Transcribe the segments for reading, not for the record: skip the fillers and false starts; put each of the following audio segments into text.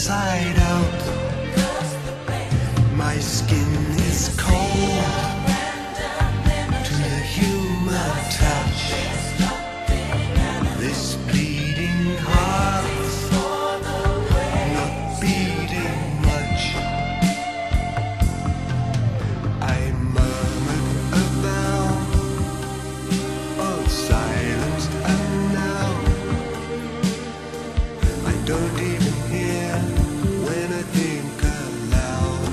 inside out. My skin is cold to the human touch. This bleeding heart's not beating much. I murmured a vow of silence, and now I don't even hear when I think aloud.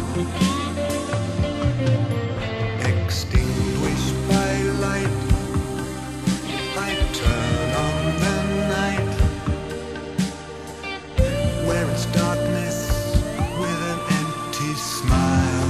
Extinguished by light, I turn on the night, where it's darkness with an empty smile.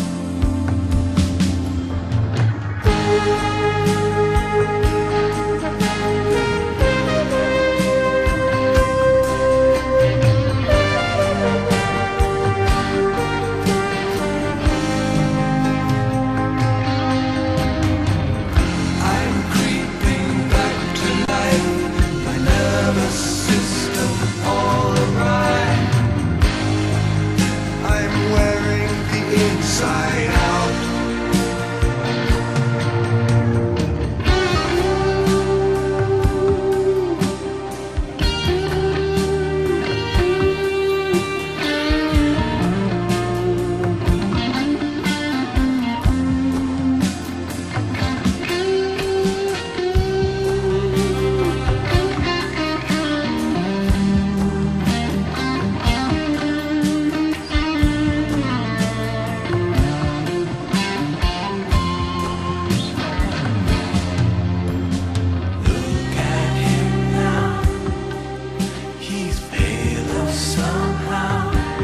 I'm creeping back to life, my nervous system all awry. I'm wearing the inside out. Look at him now, he's pale somehow,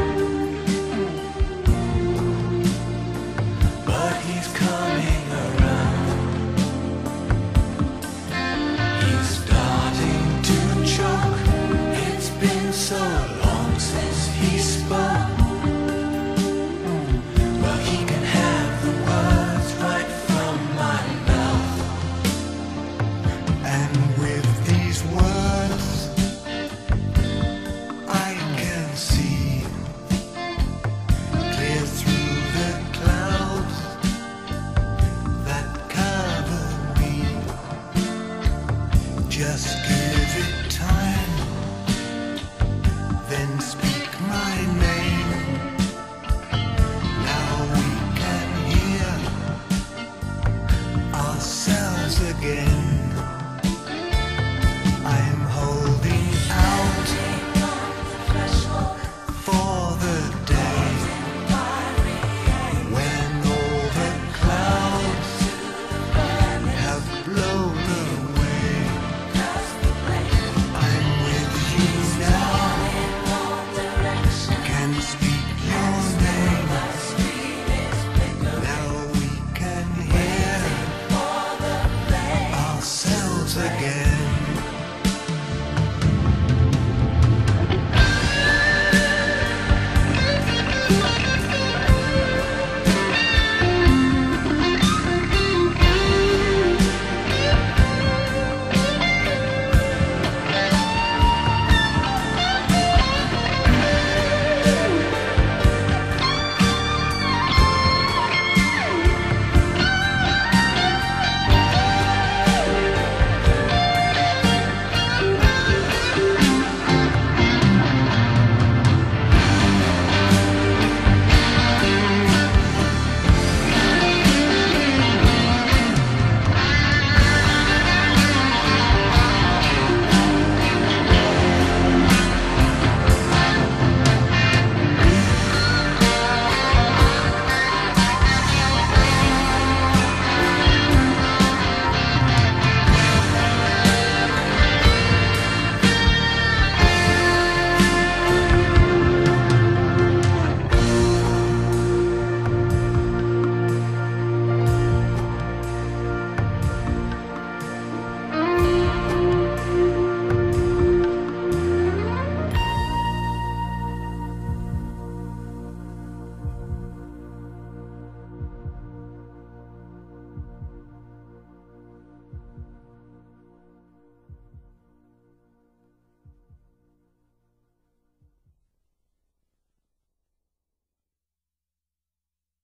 but he's coming around. He's starting to choke, it's been so long.